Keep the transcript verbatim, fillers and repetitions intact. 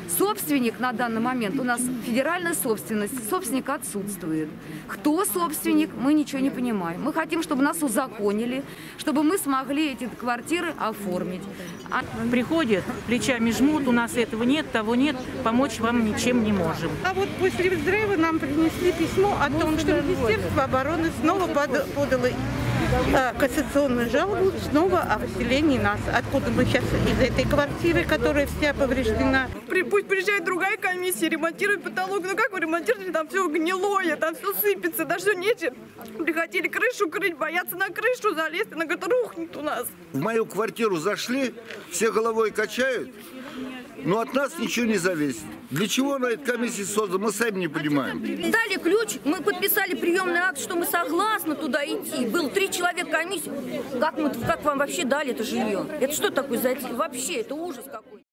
Собственник на данный момент у нас федеральная собственность, собственник отсутствует. Кто собственник, мы ничего не понимаем. Мы хотим, чтобы нас узаконили, чтобы мы смогли эти квартиры оформить. А... Приходят, плечами жмут, у нас этого нет, того нет, помочь вам ничем не можем. А вот после взрыва нам принесли письмо о том, что Министерство обороны снова подало кассационную жалобу снова о выселении нас. Откуда мы сейчас из этой квартиры, которая вся повреждена. Пусть приезжает другая комиссия, ремонтирует потолок. Ну как вы ремонтируете? Там все гнилое, там все сыпется, даже все нечем. Прихотели крышу крыть, боятся на крышу залезть, она говорит, рухнет у нас. В мою квартиру зашли, все головой качают, но от нас ничего не зависит. Для чего на этой комиссии создана, мы сами не понимаем. Дали ключ, мы подписали приемный акт, что мы согласны туда идти. Было три человека комиссии. Как, мы, как вам вообще дали это жилье? Это что такое за... Вообще, это ужас какой.